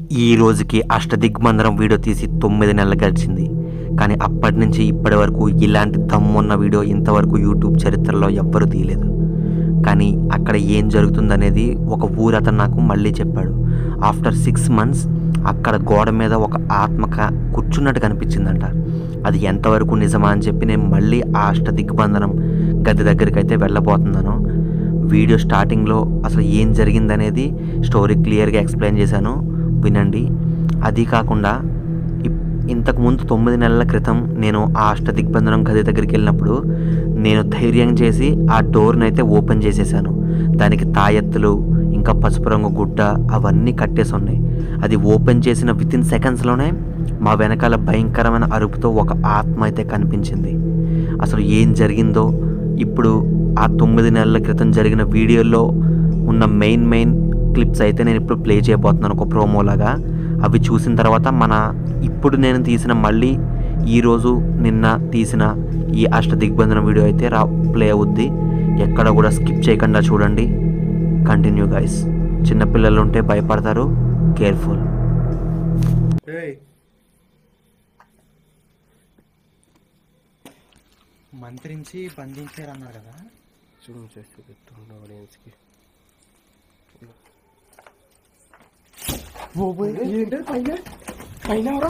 ఈ రోజుకి అష్టదిగ్బంధనం వీడియో తీసి 9 నెలలు గడిచింది. కానీ అప్పటి నుంచి ఇప్పటి వరకు ఇలాంటి దమ్మున్న వీడియో ఇంతవరకు యూట్యూబ్ చరిత్రలో ఎవ్వరూ తీయలేదు. కానీ అక్కడ ఏం జరుగుతుందనేది ఒక ఊరతను నాకు మళ్ళీ చెప్పాడు. ఆఫ్టర్ 6 months అక్కడ గోడ మీద ఒక ఆత్మక కూర్చున్నట్టు కనిపించిందంట. అది ఎంతవరకు నిజమా అని చెప్పి నేను మళ్ళీ ఆ అష్టదిగ్బంధనం గది దగ్గరికి అయితే వెళ్ళబోతున్నాను. వీడియో స్టార్టింగ్లో అసలు ఏం జరిగిందనేది స్టోరీ క్లియర్గా ఎక్స్ప్లెయిన్ చేశాను, వినండి. అది కాకుండా ఇంతకుముందు 9 నెలల క్రితం నేను ఆ అష్టదిగ్బంధనం గది దగ్గరికి వెళ్ళినప్పుడు నేను ధైర్యం చేసి ఆ డోర్ని అయితే ఓపెన్ చేసేసాను. దానికి తాయెత్తులు ఇంకా పసుపు రంగు గుడ్డ అవన్నీ కట్టేసి ఉన్నాయి. అది ఓపెన్ చేసిన వితిన్ సెకండ్స్లోనే మా వెనకాల భయంకరమైన అరుపుతో ఒక ఆత్మ అయితే కనిపించింది. అసలు ఏం జరిగిందో ఇప్పుడు ఆ 9 నెలల క్రితం జరిగిన వీడియోలో ఉన్న మెయిన్ క్లిప్స్ అయితే నేను ఇప్పుడు ప్లే చేయబోతున్నాను ఒక ప్రోమోలాగా. అవి చూసిన తర్వాత ఇప్పుడు నేను తీసిన మళ్ళీ ఈరోజు నిన్న తీసిన ఈ అష్టదిగ్బంధనం వీడియో అయితే ప్లే అవుద్ది. ఎక్కడ కూడా స్కిప్ చేయకుండా చూడండి. Continue guys. చిన్నపిల్లలు ఉంటే భయపడతారు, కేర్ఫుల్. మంత్రించి బంధించారు అన్నారు కదా, జూమ్ చేసి పెట్టుకున్న ఆడియన్స్కి. ఏంటి పైన పైన ఎవరా?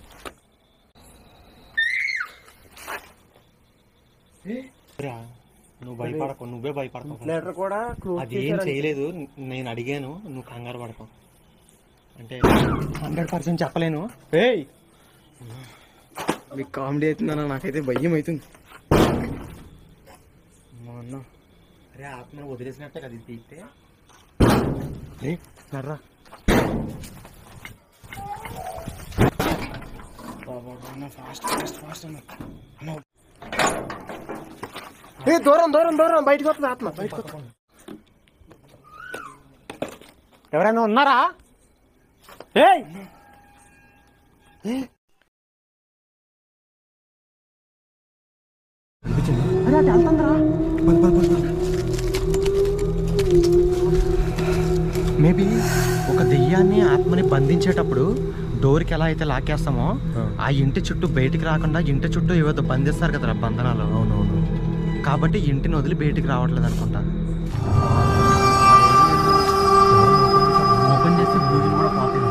నువ్వు భయపడకు, నువ్వే భయపడకు. లెటర్ కూడా అది ఏం చేయలేదు, నేను అడిగాను, నువ్వు కంగారు పడకు. అంటే 100% చెప్పలేను. మీకు కామెడీ అవుతుందన్న, నాకైతే భయం అవుతుంది. అన్న అరే ఆత్మ వదిలేసినట్టే కదా ఇది తీస్తే. నర్రా ఫాస్ట్ అన్న. దూరం బయటకు వస్తుంది ఆత్మ. ఎవరైనా ఉన్నారా? మేబీ ఒక దెయ్యాన్ని ఆత్మని బంధించేటప్పుడు డోర్కి ఎలా అయితే లాకేస్తామో ఆ ఇంటి చుట్టూ బయటికి రాకుండా ఇంటి చుట్టూ ఏవో బంధిస్తారు కదా బంధనాలు. అవునవును. కాబట్టి ఇంటిని వదిలి బయటికి రావట్లేదు అనుకుంటా. ఓపెన్ చేసి భూమిని కూడా పోతుంది.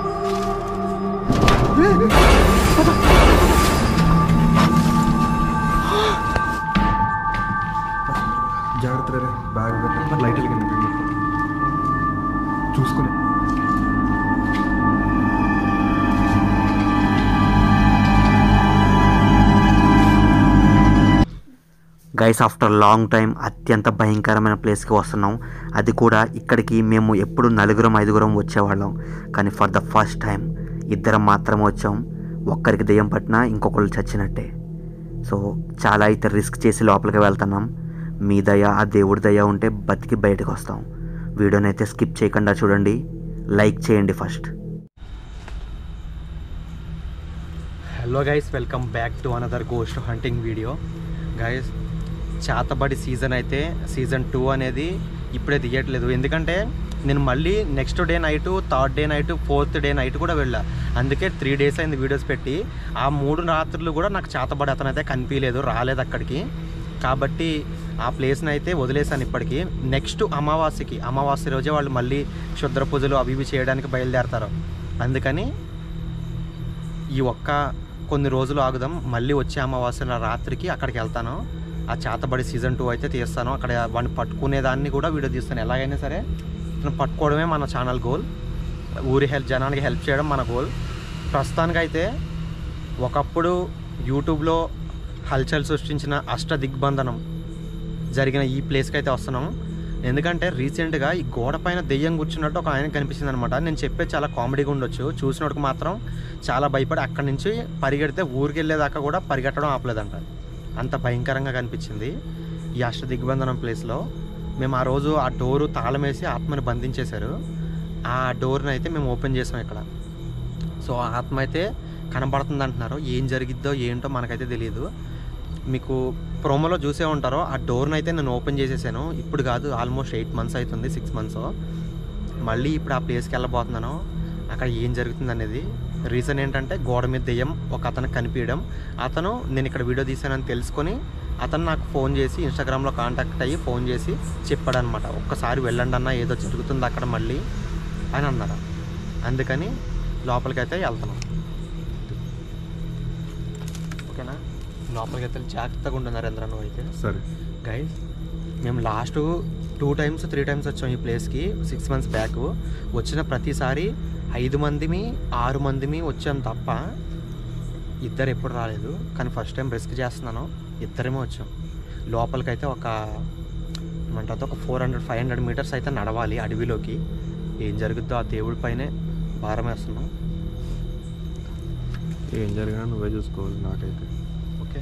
జాగ్రత్త రే, బ్యాగ్ లైట్ చూసుకుని. గైస్, ఆఫ్టర్ లాంగ్ టైం అత్యంత భయంకరమైన ప్లేస్కి వస్తున్నాం. అది కూడా ఇక్కడికి మేము ఎప్పుడు 4-5 వచ్చేవాళ్ళం. కానీ ఫర్ ద ఫస్ట్ టైం 2 మాత్రమే వచ్చాం. ఒక్కరికి దెయ్యం పట్టినా ఇంకొకరు చచ్చినట్టే. సో చాలా అయితే రిస్క్ చేసి లోపలికి వెళ్తున్నాం. మీ దయ, ఆ దేవుడి దయ ఉంటే బతికి బయటకు వస్తాం. వీడియోని అయితే స్కిప్ చేయకుండా చూడండి, లైక్ చేయండి first. Hello guys, welcome back to another ghost hunting video. Guys, చేతబడి సీజన్ 2 అనేది ఇప్పుడే తీయట్లేదు. ఎందుకంటే నేను మళ్ళీ next day night, 3rd day night, 4th day night కూడా వెళ్ళా. అందుకే 3 days అయింది వీడియోస్ పెట్టి. ఆ 3 రాత్రులు కూడా నాకు చేతబడి అతను అయితే కనిపించలేదు, రాలేదు అక్కడికి. కాబట్టి ఆ ప్లేస్ని అయితే వదిలేసాను ఇప్పటికీ. నెక్స్ట్ అమావాస్య రోజే వాళ్ళు మళ్ళీ క్షుద్ర పూజలు అవి ఇవి చేయడానికి బయలుదేరతారు. అందుకని ఈ కొన్ని రోజులు ఆగుదాం. మళ్ళీ వచ్చే అమావాస్య రాత్రికి అక్కడికి వెళ్తాను. ఆ చేతబడి సీజన్ 2 అయితే తీస్తాను. అక్కడ వాడిని పట్టుకునేదాన్ని కూడా వీడియో తీస్తాను. ఎలాగైనా సరే పట్టుకోవడమే మన ఛానల్ గోల్. జనానికి హెల్ప్ చేయడం మన గోల్. ప్రస్తుతానికైతే ఒకప్పుడు యూట్యూబ్లో హల్చల్ సృష్టించిన అష్టదిగ్బంధనం జరిగిన ఈ ప్లేస్కి అయితే వస్తున్నాం. ఎందుకంటే రీసెంట్గా ఈ గోడ పైన దెయ్యం కూర్చున్నట్టు ఒక ఆయన కనిపించింది అనమాట. నేను చెప్పేది చాలా కామెడీగా ఉండొచ్చు, చూసినోడికి మాత్రం చాలా భయపడి అక్కడి నుంచి పరిగెడితే ఊరికి వెళ్ళేదాకా కూడా పరిగెట్టడం ఆపలేదంట. అంత భయంకరంగా కనిపించింది ఈ అష్టదిగ్బంధనం ప్లేస్లో. మేము ఆ రోజు ఆ డోరు తాళం వేసి ఆత్మని బంధించేశారు. ఆ డోర్ని అయితే మేము ఓపెన్ చేసాం ఇక్కడ. సో ఆత్మ అయితే కనబడుతుంది అంటున్నారు. ఏం జరిగిద్దో ఏంటో మనకైతే తెలియదు. మీకు ప్రోమోలో చూసే ఉంటారో ఆ డోర్ని అయితే నేను ఓపెన్ చేసేసాను. ఇప్పుడు కాదు, ఆల్మోస్ట్ 8 months అవుతుంది, 6 months. మళ్ళీ ఇప్పుడు ఆ ప్లేస్కి వెళ్ళబోతున్నాను. అక్కడ ఏం జరుగుతుంది అనేది. రీజన్ ఏంటంటే గోడ మీద దెయ్యం ఒక అతను కనిపించడం. అతను నేను ఇక్కడ వీడియో తీసానని తెలుసుకొని అతను నాకు ఫోన్ చేసి ఇన్స్టాగ్రామ్లో కాంటాక్ట్ అయ్యి ఫోన్ చేసి చెప్పాడనమాట, ఒక్కసారి వెళ్ళండి అన్న, ఏదో జరుగుతుంది అక్కడ మళ్ళీ అని అన్నాడు. అందుకని లోపలికైతే వెళ్తున్నాం. ఓకేనా, లోపలికైతే జాగ్రత్తగా ఉండు నరేంద్ర నువ్వు అయితే. సరే గైస్, మేము లాస్ట్ 2 times 3 times వచ్చాం ఈ ప్లేస్కి 6 months బ్యాక్. వచ్చిన ప్రతిసారి 5 మందిమి 6 మందిమి వచ్చాం తప్ప ఇద్దరు ఎప్పుడు రాలేదు. కానీ ఫస్ట్ టైం రిస్క్ చేస్తున్నాను, ఇద్దరేమో వచ్చాం. లోపలికైతే ఏమంటే ఒక 400-500 meters అయితే నడవాలి అడవిలోకి. ఏం జరుగుద్దో ఆ దేవుడి పైనే భారం వేస్తున్నాం. ఏం జరిగినా నువ్వే చూసుకోవాలి నాకైతే. ఓకే,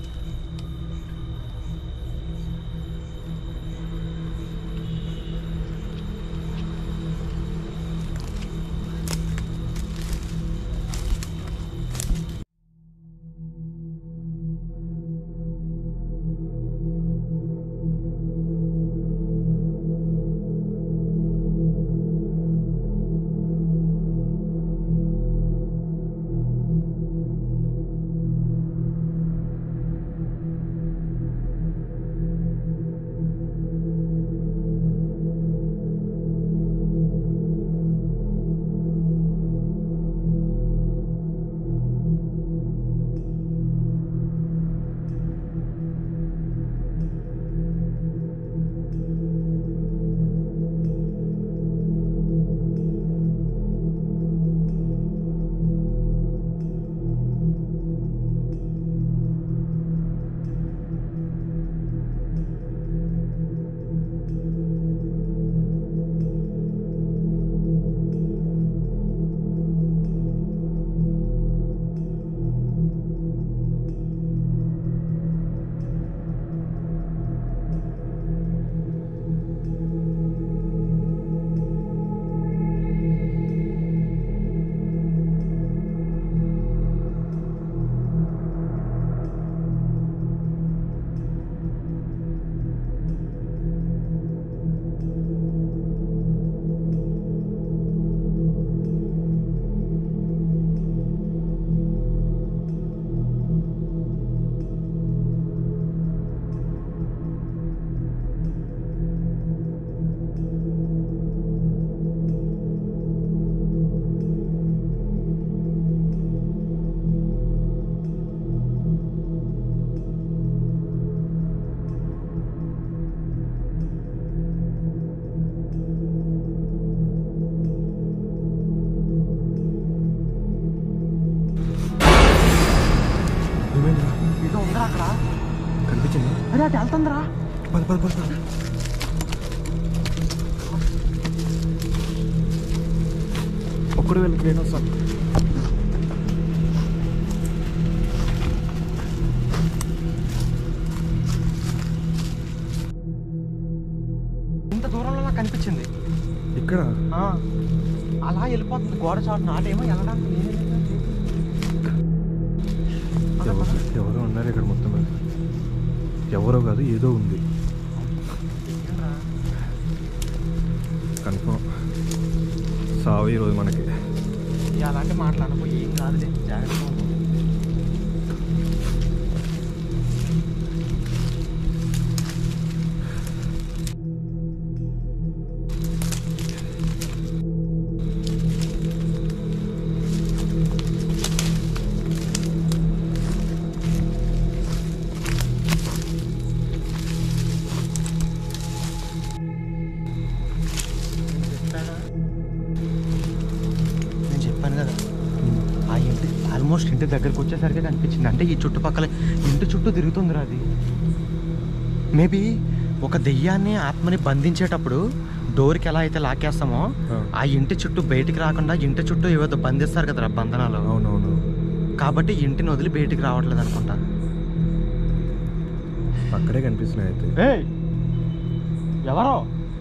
ఏదో ఉందా అక్కడ కనిపించింది. అదే అది వెళ్తుందిరా. ఒక్కడు వెళ్ళి నేను వస్తాను. ఇంత దూరంలో నాకు కనిపించింది. ఇక్కడ అలా వెళ్ళిపోతుంది గోడ చాటు. నాటేమో వెళ్ళడానికి ఎవరో ఉన్నారు ఇక్కడ మొత్తం. ఎవరో కాదు, ఏదో ఉంది కన్ఫర్మ్. సావు ఈరోజు మనకి. అలాంటి మాటలు అనుకో, ఏం కాదులే, జాగ్రత్త. నేను చెప్పాను కదా, ఆ ఇంటి ఆల్మోస్ట్ ఇంటి దగ్గరికి వచ్చేసరికి కనిపించింది. అంటే ఈ చుట్టుపక్కల ఇంటి చుట్టూ తిరుగుతుందిరా అది. మేబీ ఒక దెయ్యాన్ని ఆత్మని బంధించేటప్పుడు డోర్కి ఎలా అయితే లాకేస్తామో ఆ ఇంటి చుట్టూ బయటికి రాకుండా ఇంటి చుట్టూ ఏవో బంధిస్తారు కదరా బంధనాలు. అవునవును. కాబట్టి ఇంటిని వదిలి బయటికి రావట్లేదు అనుకుంటా. అక్కడే కనిపిస్తున్నాయి అయితే. ఎవరో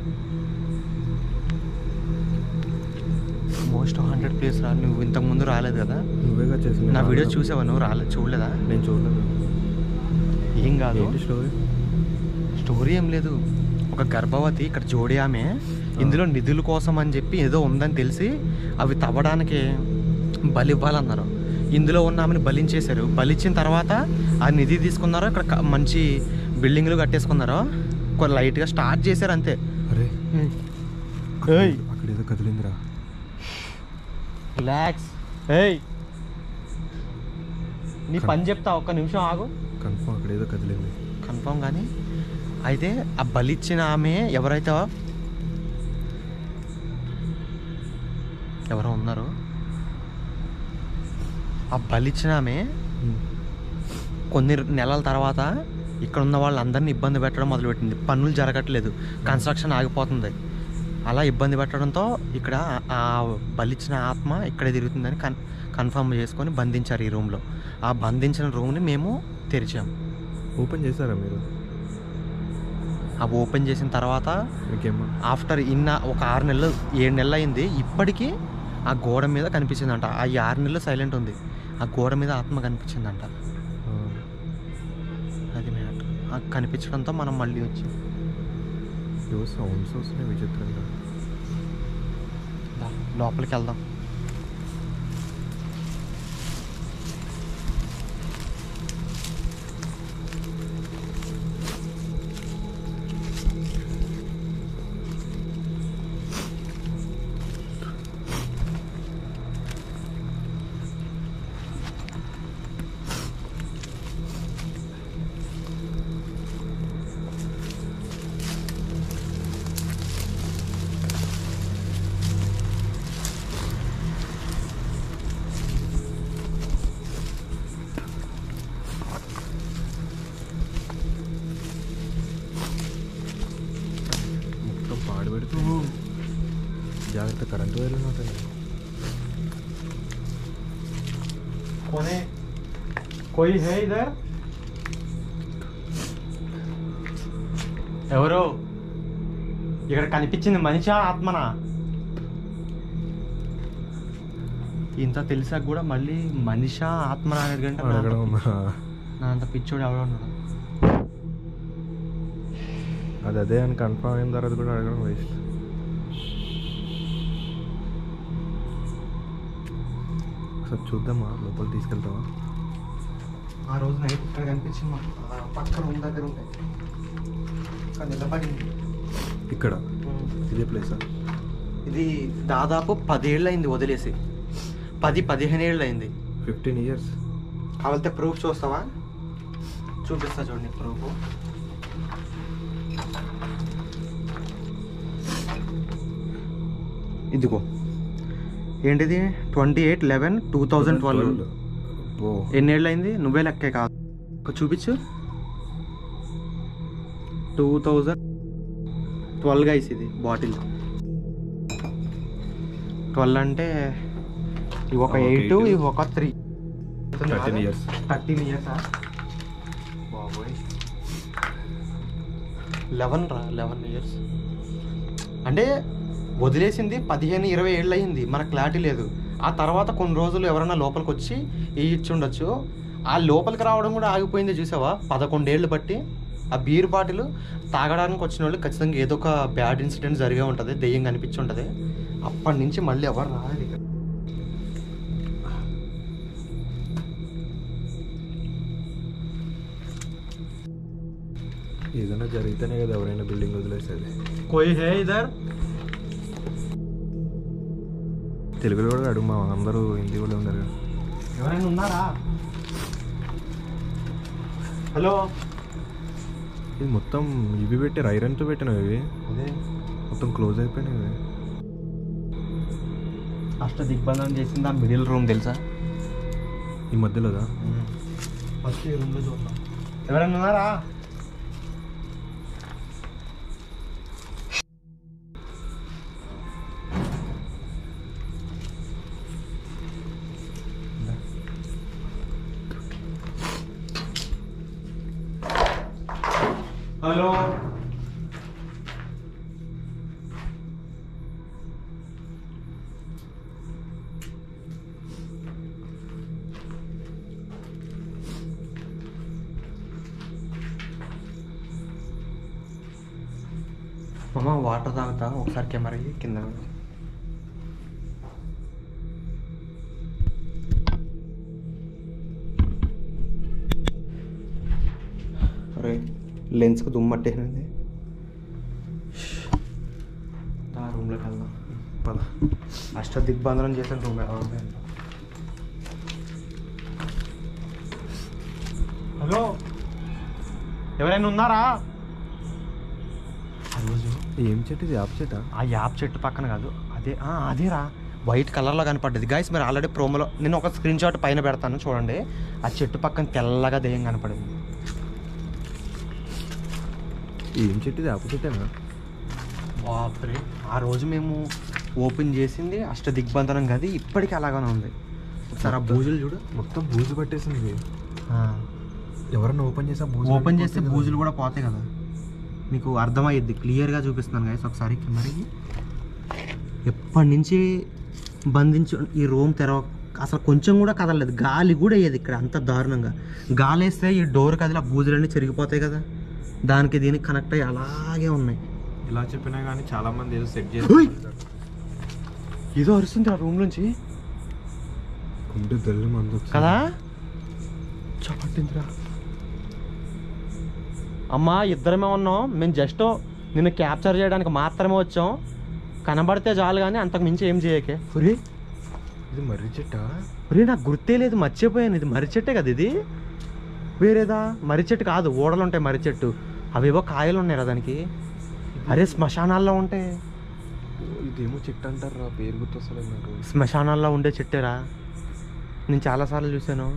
మోస్ట్ 100 ప్లేస్ రా. నువ్వు ఇంతకు ముందు రాలేదు కదా, నువ్వేగా చేసింది. నా వీడియో చూసావా? నువ్వు రాలేదు, చూడలేదా? నేను చూడలేదు. ఏం కాదు. ఏంటి స్టోరీ? స్టోరీ ఏం లేదు. ఒక గర్భవతి ఇక్కడ జోడి ఆమె ఇందులో నిధుల కోసం అని చెప్పి ఏదో ఉందని తెలిసి అవి తవ్వడానికి బలి ఇవ్వాలన్నారు. ఇందులో ఉన్న ఆమెను బలించేశారు. బలిచ్చిన తర్వాత ఆ నిధి తీసుకున్నారు. ఇక్కడ మంచి బిల్డింగ్లు కట్టేసుకున్నారు. కొన్ని లైట్గా స్టార్ట్ చేశారు అంతే. అరే ఏయ్ అక్కడ ఏదో కదిలిందిరా. రిలాక్స్. ఏయ్ నీ పని చెప్తా, ఒక్క నిమిషం ఆగు. కన్ఫర్మ్ అక్కడ ఏదో కదిలింది. కన్ఫర్మ్. కానీ అయితే ఆ బలిచ్చిన ఆమె ఎవరైతే ఎవరో ఉన్నారు, ఆ బలిచ్చిన ఆమె కొన్ని నెలల తర్వాత ఇక్కడ ఉన్న వాళ్ళందరినీ ఇబ్బంది పెట్టడం మొదలుపెట్టింది. పనులు జరగట్లేదు, కన్స్ట్రక్షన్ ఆగిపోతుంది. అలా ఇబ్బంది పెట్టడంతో ఇక్కడ ఆ బలిచ్చిన ఆత్మ ఇక్కడే తిరుగుతుందని కన్ఫర్మ్ చేసుకొని బంధించారు ఈ రూమ్లో. ఆ బంధించిన రూమ్ని మేము తెరిచాము. ఓపెన్ చేశారా మీరు? ఆ ఓపెన్ చేసిన తర్వాత ఆఫ్టర్ ఒక 6 నెలలు 7 నెలలు అయింది. ఇప్పటికీ ఆ గోడ మీద కనిపించిందంట. ఆ 6 నెలలు సైలెంట్ ఉంది. ఆ గోడ మీద ఆత్మ కనిపించిందంట. అది మ్యాటర్. కనిపించడంతో మనం మళ్ళీ వచ్చాం. సౌండ్స్ వస్తున్నాయి విచిత్రంగా. లోపలికి వెళ్దాం. పాడుపెడుతూ జాగ్రత్త, కరెంటు వైర్లు ఉంటాయి. ఎవరు ఇక్కడ కనిపించింది? మనిషా ఆత్మనా? ఇంత తెలిసాక కూడా మళ్ళీ మనిషా ఆత్మనా అనేది అడగడం నా అంత పిచ్చోడు ఎవడో ఉన్నాడు. అదే అని కన్ఫర్మ్ అయిన తర్వాత కూడా అడగడం వేస్ట్. ఒకసారి చూద్దామా, లోపల తీసుకెళ్తావా? ఆ రోజు నైట్ ఇక్కడ కనిపించింది మాకు. పక్క రూమ్ దగ్గర ఉంటాయి నిలబడింది. ఇక్కడ ఇదే ప్లేసా? ఇది దాదాపు 10 ఏళ్ళు అయింది వదిలేసి. 10-15 ఏళ్ళు అయింది. 15 years. కావాలంటే ప్రూఫ్ చూస్తావా? చూపిస్తా చూడండి ప్రూఫ్. ఇదిగో ఏంటిది 28/11/2012. ఎన్నేళ్ళు అయింది? నువ్వే లెక్కే కాదు, చూపించు. 2012 గైస్. ఇది బాటిల్ 12 అంటే ఇవి ఒక 8, ఇవి ఒక 3. 13 years. 13 years బాబోయ్. 11 years అంటే వదిలేసింది 15-20 ఏళ్ళు అయింది. మనకు క్లారిటీ లేదు. ఆ తర్వాత కొన్ని రోజులు ఎవరైనా లోపలికి వచ్చి ఇచ్చి ఉండొచ్చు. ఆ లోపలికి రావడం కూడా ఆగిపోయింది చూసావా 11 ఏళ్ళు బట్టి. ఆ బీర్ బాటిల్ తాగడానికి వచ్చిన వాళ్ళు ఖచ్చితంగా ఏదో ఒక బ్యాడ్ ఇన్సిడెంట్ జరిగే ఉంటుంది, దెయ్యం కనిపించి ఉంటుంది. అప్పటి నుంచి మళ్ళీ ఎవరు రాలేదు ఇక్కడ. ఏదైనా జరిగితేనే కదా ఎవరైనా బిల్డింగ్ వదిలేసేది. కోయి హే ఇదర్. తెలుగులో కూడా అడుగు, మా అందరూ హిందీ కూడా ఉన్నారు. ఎవరైనా ఉన్నారా? హలో. ఇది మొత్తం ఇవి పెట్టారు, ఐరన్తో పెట్టినవి. ఇవి మొత్తం క్లోజ్ అయిపోయినాయి. అష్ట దిగ్బంధనం చేసింది ఆ మిడిల్ రూమ్ తెలుసా? ఈ మధ్యలోదా? ఫస్ట్ ఈ రూమ్లో చూద్దాం. ఎవరైనా ఉన్నారా? హలో. మామ అమ్మ వాటర్ తాగుతా ఒకసారి కెమెరా కింద. అరే లెన్స్కి దుమ్మట్టేసినది. రూమ్లోకి వెళ్దాం పద. దిగ్బంధనం చేసిన రూమ్ ఎలా ఉంది? హలో, ఎవరైనా ఉన్నారా? ఆ రోజు ఏం చెట్టు ఇది? యాప్ చెట్టా? ఆ యాప్ చెట్టు పక్కన కాదు, అదేరా వైట్ కలర్లో కనపడ్డది. గైస్ మీరు ఆల్రెడీ ప్రోమోలో నేను ఒక స్క్రీన్ షాట్ పైన పెడతాను చూడండి. ఆ చెట్టు పక్కన తెల్లగా దెయ్యం కనపడింది. ఏం చెట్టు ఇది? యాప్ చెట్టేనా? బాప్రే, ఆ రోజు మేము ఓపెన్ చేసింది దిగ్బంధనం గది, ఇప్పటికీ అలాగానే ఉంది. ఒకసారి ఆ బూజులు చూడు, మొత్తం బూజు పట్టేసింది. ఎవరన్నా ఓపెన్ చేస్తే బూజులు కూడా పోతాయి కదా, మీకు అర్థమయ్యిద్ది. క్లియర్గా చూపిస్తున్నాను గైస్ ఒకసారి కెమెరాకి. ఎప్పటి నుంచి బంధించి ఈ రూమ్ అసలు కొంచెం కూడా కదలలేదు. గాలి కూడా అయ్యేది ఇక్కడ అంత దారుణంగా. గాలి వేస్తే ఈ డోర్ కదిలి ఆ బూజులన్నీ చెరిగిపోతాయి కదా, దానికి దీనికి కనెక్ట్ అయ్యి అలాగే ఉన్నాయి. ఇలా చెప్పినా కానీ చాలా మంది ఏదో సెట్ చేసి ఏదో అరుస్తుంది ఆ రూమ్ నుంచి కదా. చెప్పట్టిందిరా అమ్మా, ఇద్దరమే ఉన్నాం మేము. జస్ట్ నిన్ను క్యాప్చర్ చేయడానికి మాత్రమే వచ్చాం. కనబడితే చాలు కానీ అంతకు మించి ఏం చేయకే. ఒరే ఇది మర్రి చెట్టా? ఒరే నాకు గుర్తే లేదు, మర్చిపోయాను. ఇది మర్రి చెట్టే కదా? ఇది వేరేదా? మర్రి చెట్టు కాదు, ఓడలు ఉంటాయి మర్రి చెట్టు. అవేవో కాయలు ఉన్నాయి కదా దానికి. అరే శ్మశానాల్లో ఉంటాయి. ఇదేమో చెట్టు అంటారా? పేరు గుర్తొస్తలేదు నాకు. శ్మశానాల్లో ఉండే చెట్టేరా, నేను చాలాసార్లు చూసాను.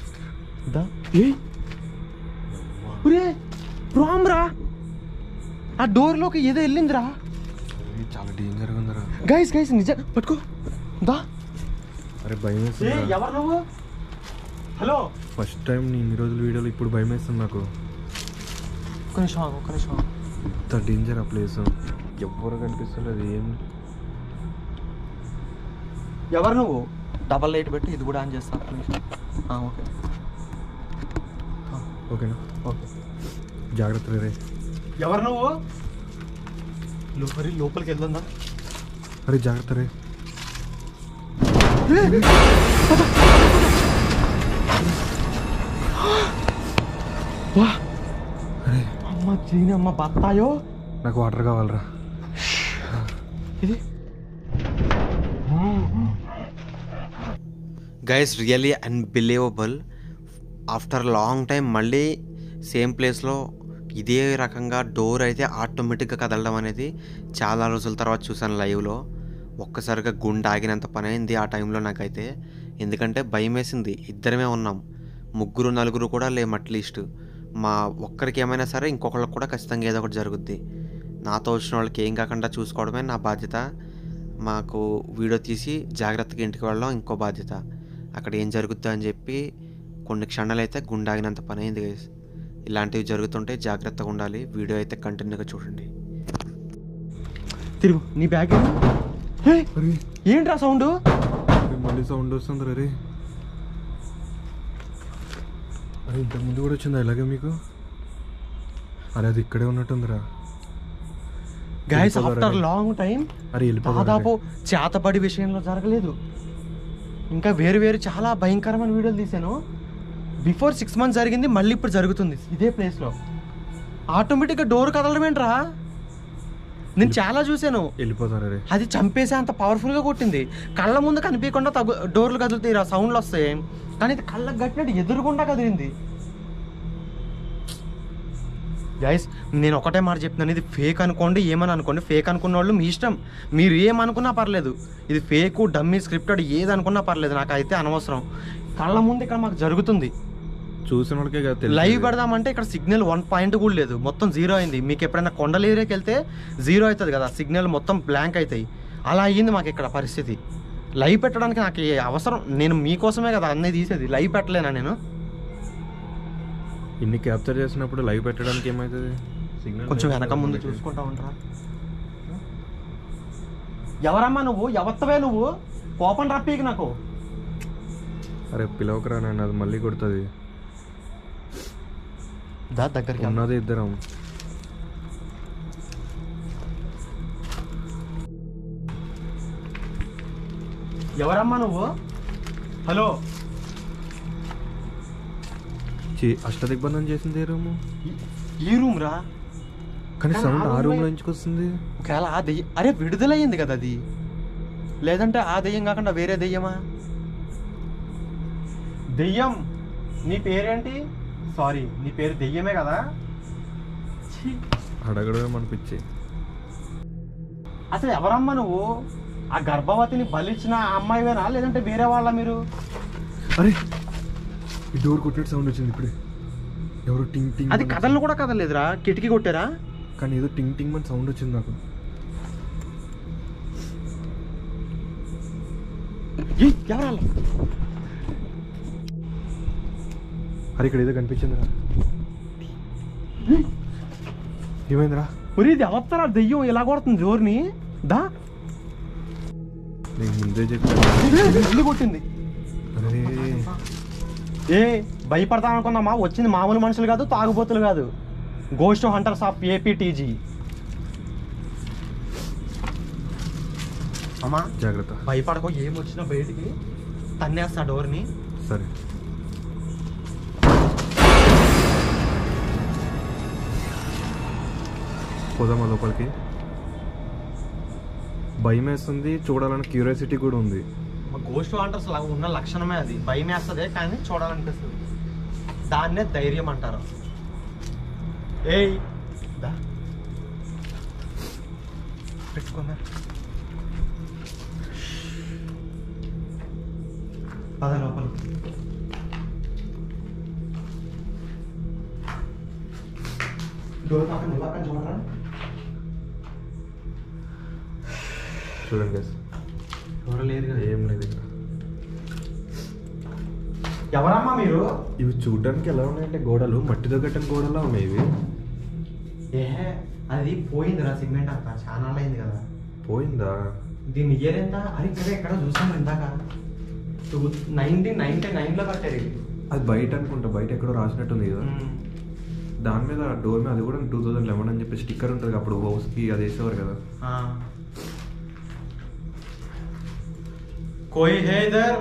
ప్రామ్రా, ఆ డోర్లోకి ఏదో వెళ్ళిందిరా. చాలా డేంజర్గా ఉందిరా. గైస్ నిజం పట్టుకో దా. అరే భయం వేస్తుంది. ఎవరు నువ్వు? హలో, ఫస్ట్ టైం నేను ఇన్ని రోజుల వీడియోలో ఇప్పుడు భయం వేస్తుంది నాకు. ఒక్క నిమిషం. ఇంత డేంజర్ ఆ ప్లేస్. ఎవ్వరు కనిపిస్తలేదు. ఏం ఎవరు నువ్వు? డబల్ లైట్ పెట్టి ఇది కూడా ఆన్ చేస్తా. ఓకే ఓకేనా? ఓకే, జాగ్రత్త రే. ఎవరు నువ్వు? లోపలికి వెళ్దా? అరే జాగ్రత్త రే. అరే అమ్మ చీని, అమ్మ బత్తాయో. నాకు వాటర్ కావాలరా. ఇది guys really unbelievable. After long time మళ్ళీ సేమ్ ప్లేస్లో ఇదే రకంగా డోర్ అయితే ఆటోమేటిక్గా కదలడం అనేది చాలా రోజుల తర్వాత చూసాను లైవ్లో. ఒక్కసారిగా గుండె ఆగినంత పని అయింది ఆ టైంలో నాకైతే. ఎందుకంటే భయం వేసింది. ఇద్దరమే ఉన్నాం, 3-4 కూడా లేము అట్లీస్ట్. మా ఒక్కరికి ఏమైనా సరే ఇంకొకళ్ళకి కూడా ఖచ్చితంగా ఏదో ఒకటి జరుగుద్ది. నాతో వచ్చిన వాళ్ళకి ఏం కాకుండా చూసుకోవడమే నా బాధ్యత. మాకు వీడియో తీసి జాగ్రత్తగా ఇంటికి వెళ్ళడం ఇంకో బాధ్యత. అక్కడ ఏం జరుగుద్దో అని చెప్పి కొన్ని క్షణాలు అయితే గుండె ఆగినంత పని అయింది గైస్. ఇలాంటివి జరుగుతుంటే జాగ్రత్తగా ఉండాలి. వీడియో అయితే కంటిన్యూగా చూడండి. తిరుగు, నీ బ్యాగ్ ఏంట్రా సౌండ్? మళ్ళీ సౌండ్ వస్తుంది రే. అరే ఇంతకుముందు కూడా వచ్చిందా ఇలాగే మీకు? అరే అది ఇక్కడే ఉన్నట్టుందిరా. గైస్ ఆఫ్టర్ లాంగ్ టైం అరే దాదాపు చేతబడి విషయంలో జరగలేదు, ఇంకా వేరు చాలా భయంకరమైన వీడియోలు తీసాను. బిఫోర్ 6 months జరిగింది, మళ్ళీ ఇప్పుడు జరుగుతుంది ఇదే ప్లేస్లో. ఆటోమేటిక్గా డోర్ కదలడం ఏంట్రా? నేను చాలా చూశాను. వెళ్ళిపోతారు. అది చంపేసే అంత పవర్ఫుల్గా కొట్టింది. కళ్ళ ముందు కనిపించకుండా డోర్లు కదులుతాయి, ఆ సౌండ్లు వస్తాయి. కానీ ఇది కళ్ళకు కట్టినట్టు ఎదురుగుండా కదిలింది. గైస్ నేను ఒకటే మాట చెప్తున్నాను, ఇది ఫేక్ అనుకోండి, ఏమని అనుకోండి. ఫేక్ అనుకున్న వాళ్ళు మీ ఇష్టం, మీరు ఏమనుకున్నా పర్లేదు. ఇది ఫేక్, డమ్మీ, స్క్రిప్టెడ్ ఏది అనుకున్నా పర్లేదు, నాకైతే అనవసరం. కళ్ళ ముందు ఇక్కడ మాకు జరుగుతుంది. చూసిన వాళ్ళకే లైవ్ పెడదామంటే ఇక్కడ సిగ్నల్ 1 point కూడా లేదు, మొత్తం 0 అయింది. మీకు ఎప్పుడైనా కొండల ఏరియాకి వెళ్తే 0 అవుతుంది కదా, సిగ్నల్ మొత్తం బ్లాంక్ అవుతాయి. అలా అయ్యింది మాకు ఇక్కడ పరిస్థితి. లైవ్ పెట్టడానికి నాకు అవసరం, నేను మీకోసమే కదా అన్నీ తీసేది. లైవ్ పెట్టలేనా నేను? ఇన్ని క్యాప్చర్ చేసినప్పుడు లైవ్ పెట్టడానికి ఏమవుతుంది? కొంచెం వెనక ముందు చూసుకుంటా ఉంటారా? ఎవరమ్మా నువ్వు? ఎవత్తవే నువ్వు? కోపం రప్పీకి నాకు. అరే పిలవకరా నన్ను, అది మళ్ళీ కొడుతుంది. దగ్గరికి ఉన్నది ఇద్దరం. ఎవరమ్మా నువ్వు? హలో, అష్టదిగ్బంధం చేసింది ఏ రూము? ఈ రూమ్ రా. కానీ సౌండ్ ఆ రూమ్ నుంచి వస్తుంది. ఒకవేళ ఆ దెయ్యం, అరే విడుదలయ్యింది కదా అది, లేదంటే ఆ దెయ్యం కాకుండా వేరే దెయ్యమా? దెయ్యం, నీ పేరేంటి? సారీ, నీ పేరు దెయ్యమే కదా? అడగడమే అనిపించి. అసలు ఎవరమ్మా నువ్వు? ఆ గర్భవతిని బలిచ్చిన ఆ అమ్మాయివేనా, లేదంటే వేరే వాళ్ళ మీరు? అరే ఈ డోర్ కొట్టే సౌండ్ వచ్చింది ఇప్పుడే. ఎవరు టింగ్ టింగ్. అది కథలు కూడా కదలేదురా, కిటికీ కొట్టారా? కానీ ఏదో టింగ్ టింగ్ అని సౌండ్ వచ్చింది నాకు. ఎవరా? అరే ఇక్కడ ఏదో కనిపించిందిరా. ఏమైందిరా? ఒరే ఇది అవత్తరా దెయ్యం ఇలా కొడుతుంది జోర్ని. దా, నేను ముందే చెప్పాను. ఇల్లు కొట్టింది. అరే ఏ భయపడతా అనుకున్నామా? వచ్చింది మామూలు మనుషులు కాదు, తాగుబోతులు కాదు. Ghost hunters of APTG. అమ్మా జాగ్రత్త. భయపడకో, ఏమొచ్చినా బయటికి తన్నేస్తా డోర్ని. సరే. పోదామా లోపలికి? భయం వేస్తుంది, చూడాలని క్యూరియాసిటీ కూడా ఉంది. గోస్ట్ హంటర్స్ ఉన్న లక్షణమే అది, భయం వేస్తుంది కానీ చూడాలనిపిస్తుంది. దాన్నే ధైర్యం అంటారు. ఏయ్ దా పెట్టుకున్నా, పద లోపలికి. డోర్ పక్కన చూడరా. చూడండి guys. ఎవరు లేరు కదా. ఏం లేదు ఇక్కడ. ఎవరమ్మా మీరు? ఇవి చూడడానికి ఎలా ఉన్నాయంటే గోడలు మట్టితో కట్టిన గోడలా ఉన్నాయి ఇవి. ఏ అది పోయిందిరా, సిమెంట్ అంతా చాలా అయింది కదా. పోయిందా? దీని ఇయర్ ఎంత? అది ఇక్కడ ఎక్కడ చూసాము ఇందాక, 1999లో కట్టారు ఇవి. అది బయట అనుకుంటా, బయట ఎక్కడో రాసినట్టుంది కదా. దాని మీద డోర్ మీద అది కూడా 2011 అని చెప్పి స్టిక్కర్ ఉంటుంది. అప్పుడు హౌస్కి అది వేసేవారు కదా. కోయి హే ఇధర్?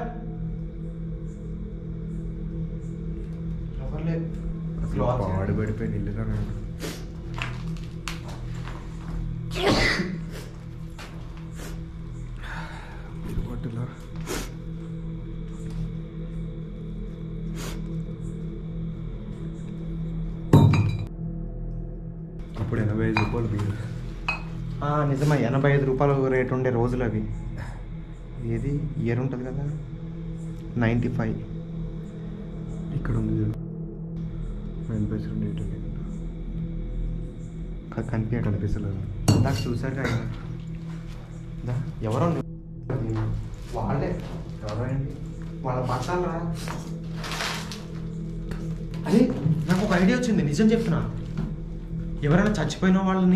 ఎవరు లేరు. అసలు పాడు పడిపోయి ఇల్లుగా పట్టులా. ఇప్పుడు 85 రూపాయలు బిల్లు. నిజమే, 85 రూపాయలు రేట్ ఉండే రోజులు అవి. ఏది ఇయర్ ఉంటుంది కదా, 95. ఇక్కడ ఉంది చూడు, 9 కనిపిస్తలేదు. నాకు చూసారు కదా. ఎవరో వాళ్ళే, ఎవరో అండి వాళ్ళ బట్టలు రా. అరే నాకు ఒక ఐడియా వచ్చింది, నిజం చెప్తున్నా. ఎవరైనా చచ్చిపోయిన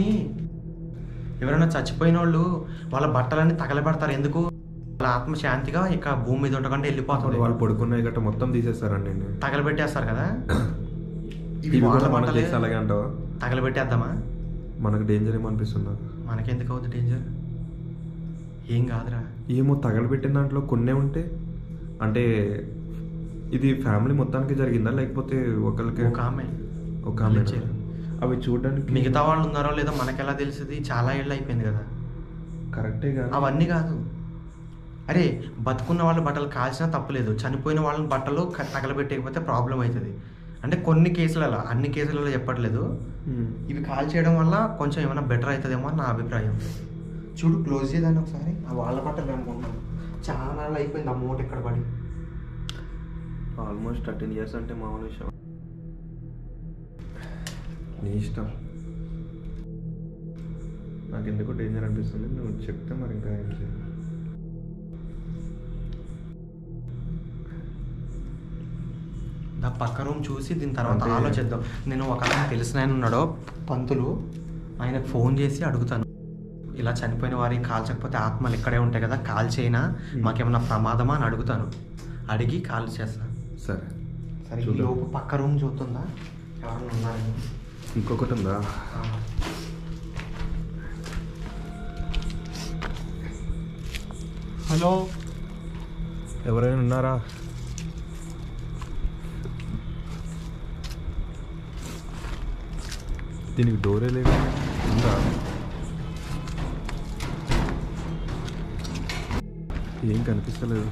వాళ్ళు వాళ్ళ బట్టలన్నీ తగలబెడతారు. ఎందుకు? వాళ్ళ ఆత్మ శాంతిగా ఇక భూమి మీద ఉండకుండా వెళ్ళిపోతాడు. వాళ్ళు పడుకున్నాయి గట్ట మొత్తం తీసేస్తారండి, తగలబెట్టేస్తారు కదా. ఇవి కూడా మనకు చేస్తే అలాగే అంటావా? తగలబెట్టేద్దామా? మనకు డేంజర్ ఏమో అనిపిస్తుంది. మనకెందుకు అవుతుంది డేంజర్? ఏం కాదురా. ఏమో తగలబెట్టిన దాంట్లో కొన్నే ఉంటే, అంటే ఇది ఫ్యామిలీ మొత్తానికి జరిగిందా లేకపోతే ఒకరికి? ఒక ఆమె. అవి చూడడానికి మిగతా వాళ్ళు ఉన్నారో లేదో మనకెలా తెలిసింది? చాలా ఏళ్ళు అయిపోయింది కదా. కరెక్టే కదా. అవన్నీ కాదు. అరే బతుకున్న వాళ్ళ బట్టలు కాల్చినా తప్పులేదు, చనిపోయిన వాళ్ళని బట్టలు తగలబెట్టకపోతే ప్రాబ్లం అవుతుంది. అంటే కొన్ని కేసులలో, అన్ని కేసులలో చెప్పట్లేదు. ఇవి కాల్ చేయడం వల్ల కొంచెం ఏమైనా బెటర్ అవుతుందేమో అని నా అభిప్రాయం. చూడు క్లోజ్ చేయదాన్ని ఒకసారి. ఆ వాళ్ళ బట్టలు అనుకుంటున్నాను, చాలా నాళ్ళు అయిపోయింది ఆ మూట ఇక్కడ పడి. ఆల్మోస్ట్ 13 years అంటే మామూలు విషయం. నీ ఇష్టం. నాకు ఎందుకో డేంజర్ అనిపిస్తుంది. నువ్వు చెప్తే మరి ఇంకా ఏం చేయాలి? దా పక్క రూమ్ చూసి దీని తర్వాత ఆలోచిద్దాం. నేను ఒక తెలిసిన ఆయన ఉన్నాడో పంతులు, ఆయనకు ఫోన్ చేసి అడుగుతాను, ఇలా చనిపోయిన వారికి కాల్చకపోతే ఆత్మలు ఇక్కడే ఉంటాయి కదా, కాల్ చేయనా, మాకేమన్నా ప్రమాదమా అని అడుగుతాను. అడిగి కాల్ చేస్తాను. సరే సరే. ఈ లోపు పక్క రూమ్ చూస్తుందా ఎవరన్నా ఉన్నారని? ఇంకొకటి ఉందా? హలో ఎవరైనా ఉన్నారా? దీనికి డోరే లేదు. ఉందా? ఏం కనిపిస్తలేదు.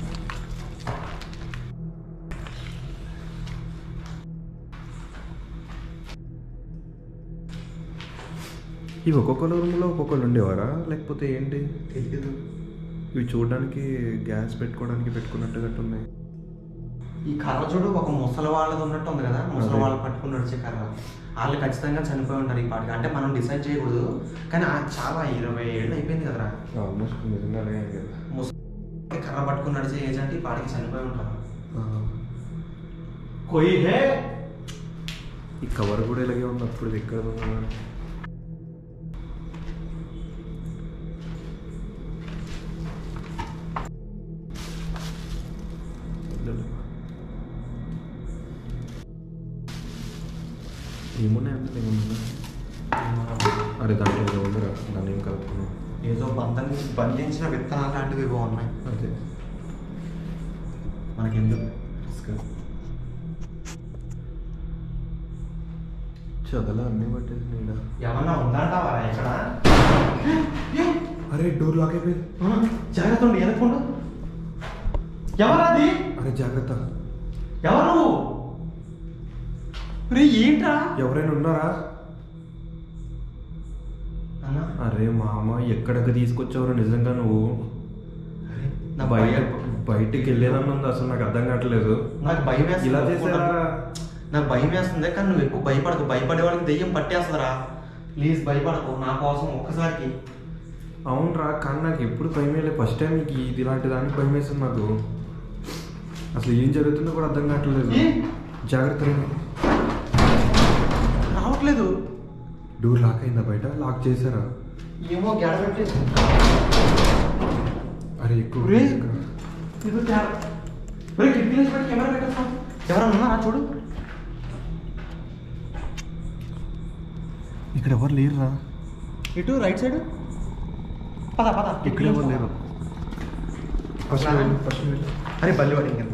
ఇవి ఒక్కొక్క రూమ్లో ఒక్కొక్కరు ఉండేవారా లేకపోతే ఏంటి తెలియదు. ఇవి చూడడానికి గ్యాస్ పెట్టుకున్నట్టుగా ఉన్నాయి. ఈ కర్ర చూడు ఒక ముసలి వాళ్ళది ఉన్నట్టు ఉంది కదా, ముసలి వాళ్ళు పట్టుకుని నడిచే కర్ర. వాళ్ళు ఖచ్చితంగా చనిపోయి ఉంటారు ఈ పాటికి. అంటే మనం డిసైడ్ చేయకూడదు, కానీ చాలా 20 ఏళ్ళు అయిపోయింది కదరా. ఆల్మోస్ట్ నిజంగానే కదా. ముసలి కర్ర పట్టుకుని నడిచే ఏజ్ అంటే ఈ పాటికి చనిపోయి ఉంటారు. ఈ కవర్ కూడా ఇలాగే ఉంది. అప్పుడు ఎక్కడ ఏమున్నాయంటే ఏమన్నా? అరే దాంట్లో ఏదో ఉందిరా, దాన్ని ఏం కలుపుకున్నాం. ఏదో బంధించిన విత్తనాలు లాంటివి బాగున్నాయి. అదే మనకెందుకు చదలా అన్నీ పట్టేసి ఏమన్నా ఉందంటావా ఇక్కడ? అరే డోర్ లాక్ అయిపోయింది. జాగ్రత్త ఉండి ఎనుకోండు. ఎవరది? అరే జాగ్రత్త. ఎవరు? ఏంట్రా? ఎవరైనా ఉన్నారా? అరే మా అమ్మ ఎక్కడికి తీసుకొచ్చావురా నిజంగా నువ్వు? బయటికి వెళ్ళేదన్నా ఉంది. అసలు నాకు అర్థం కావట్లేదు. నాకు భయం వేస్తుంది. ఇలా చేసేదారా? నాకు భయం వేస్తుంది, కానీ నువ్వు ఎక్కువ భయపడకు. భయపడే వాళ్ళకి దెయ్యం పట్టేస్తుందిరా. ప్లీజ్ భయపడకు నా కోసం ఒక్కసారికి. అవునరా, కానీ నాకు ఎప్పుడు భయం వేయలేదు. ఫస్ట్ టైం నీకు ఇది ఇలాంటి దానికి భయం వేస్తుంది నాకు. అసలు ఏం జరుగుతుందో కూడా అర్థం కావట్లేదు. జాగ్రత్త. రావట్లేదు. డోర్ లాక్ అయిందా? బయట లాక్ చేశారా? ఏమో గెడబెట్టి. అరే ఎక్కువ కెమెరా పెట్టేస్తాం. ఎవరన్నా ఉన్నారా చూడు. ఇక్కడ ఎవరు లేరురా. ఇటు రైట్ సైడ్ పద పద. ఇక్కడ ఎవరు లేరు. అరే బల్లి పడి కింద.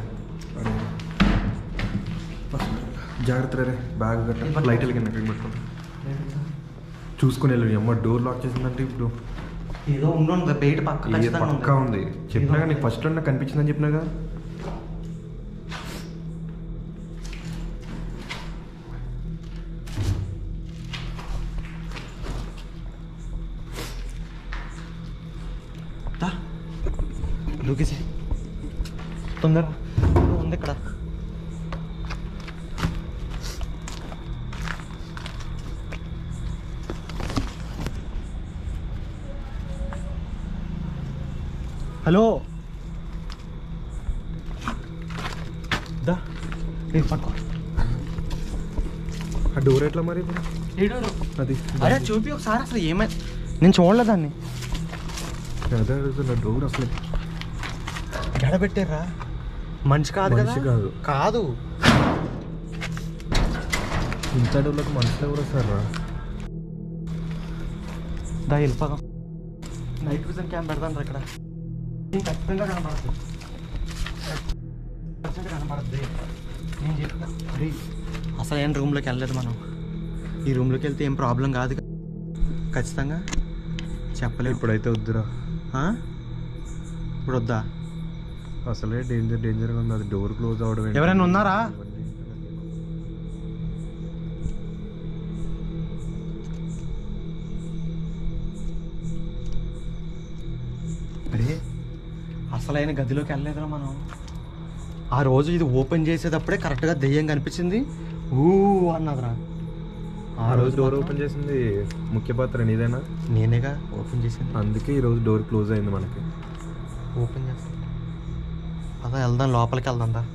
జాగ్రత్త రే. బ్యాగ్ గట్ట లైట్ వెళ్ళి ఎక్కడ పెట్టుకుంటా చూసుకుని వెళ్ళి. అమ్మ డోర్ లాక్ చేసిందంటే ఇప్పుడు ఏదో ఉండు. బయట పక్కా ఉంది. చెప్పినాగా నీకు ఫస్ట్ లో నాకు కనిపించిందని చెప్పినాగా. దూకేసి తొందర ఉంది ఇక్కడ. హలో దా పట్టుకో. ఆ డోర్ ఎట్లా మరి అది? అరే చూపి ఒకసారి. అసలు ఏమై నేను చూడలేదాన్ని. అదే అడుగుతున్నా. డోర్ అసలు గడబెట్టారా? మనిషి కాదు కదా. కాదు కాదు. ఇంత డోర్లకు మనుషులు ఎవరు వస్తారా? దా వెళ్ళిపోదాం. నైట్ విజన్ క్యామ్ పెడతాను ఇక్కడ. ఖచ్చితంగా కనబడుతుంది. కనబడుద్ది. నేను చెప్తా. అసలు ఏం రూమ్లోకి వెళ్ళలేదు మనం. ఈ రూమ్లోకి వెళ్తే ఏం ప్రాబ్లం కాదు ఖచ్చితంగా. చెప్పలేదు. ఇప్పుడైతే వద్దురా. ఇప్పుడు వద్దా? అసలే డేంజర్గా ఉంది. అది డోర్ క్లోజ్ అవడం. ఎవరైనా ఉన్నారా? అరే అసలైన గదిలోకి వెళ్ళలేదురా మనం. ఆ రోజు ఇది ఓపెన్ చేసేటప్పుడే కరెక్ట్గా దెయ్యం కనిపించింది. ఊ అన్నదిరా. ఆ రోజు డోర్ ఓపెన్ చేసింది ముఖ్య పాత్ర నీదేనా? నేనేగా ఓపెన్ చేసింది. అందుకే ఈరోజు డోర్ క్లోజ్ అయింది మనకి. ఓపెన్ చేస్తాం. అదా వెళ్దాం, లోపలికి వెళ్దాం దా.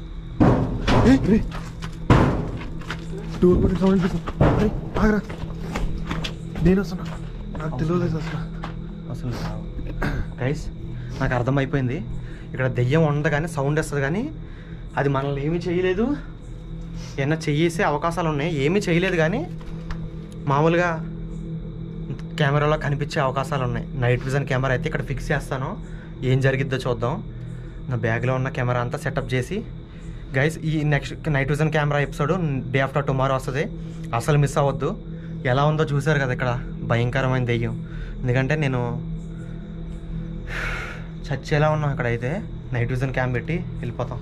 డోర్ కూడా సౌండ్ ఆగరా. నేను వస్తున్నా. నాకు తెలియలేదు అసలు. గైస్ నాకు అర్థమైపోయింది. ఇక్కడ దెయ్యం ఉండదు కానీ సౌండ్ వస్తుంది, కానీ అది మనల్ని ఏమీ చేయలేదు. ఏమన్నా చేసే అవకాశాలు ఉన్నాయి. ఏమీ చేయలేదు, కానీ మామూలుగా కెమెరాలో కనిపించే అవకాశాలు ఉన్నాయి. నైట్ విజన్ కెమెరా అయితే ఇక్కడ ఫిక్స్ చేస్తాను. ఏం జరిగిద్దో చూద్దాం. నా బ్యాగ్లో ఉన్న కెమెరా అంతా సెటప్ చేసి గైస్ ఈ next night vision camera episode day after tomorrow వస్తుంది. అసలు మిస్ అవ్వద్దు. ఎలా ఉందో చూసారు కదా ఇక్కడ, భయంకరమైన దెయ్యం. ఎందుకంటే నేను చచ్చేలా ఉన్నాం ఇక్కడైతే. నైట్ విజన్ క్యామ్ పెట్టి వెళ్ళిపోతాం.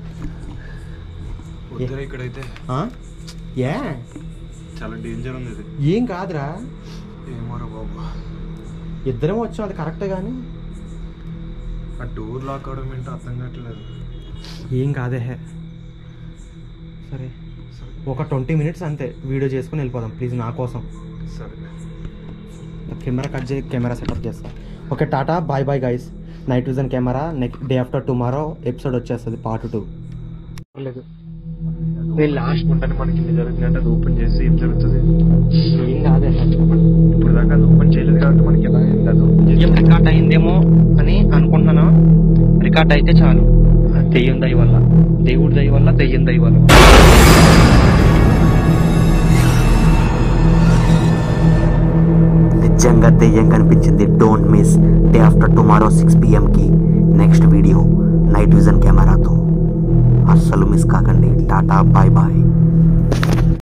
ఇక్కడైతే ఏ చాలా డేంజర్ ఉంది ఇది. ఏం కాదురా, ఏమోరా బాబు, ఇద్దరం వచ్చాం అది కరెక్టే, కానీ ఆ డోర్ లాక్ అవడం ఏంటో అర్థం కావట్లేదు. ఏం కాదే. సరే ఒక 20 minutes అంతే, వీడియో చేసుకుని వెళ్ళిపోదాం ప్లీజ్ నా కోసం. సరే కెమెరా కట్ చేసి కెమెరా సెటప్ చేస్తాం. Okay tata, bye bye guys. Night vision camera next day after tomorrow episode వచ్చేస్తుంది పార్ట్ 2. లేదు లాస్ట్ ఉంటాను మనకి ఇల్లు జరుగుతుంది అంటే అది ఓపెన్ చేసి ఏం జరుగుతుంది? ఏం కాదే. ఇప్పుడు దాకా అది ఓపెన్ చేయలేదు కాబట్టి మనకి ఎలా అయింది? అది ఓపెన్ చేసి రికార్డ్ అయిందేమో అని అనుకుంటున్నాను. రికార్డ్ అయితే చాలు. దెయ్యం దయ వల్ల, దేవుడి దయ వల్ల, దెయ్యం దయ వల్ల. నిజంగా దెయ్యం కనిపించింది. Don't miss day after tomorrow 6 PM next video night vision కెమెరాతో. అస్సలు మిస్ కాకండి. Tata, bye bye.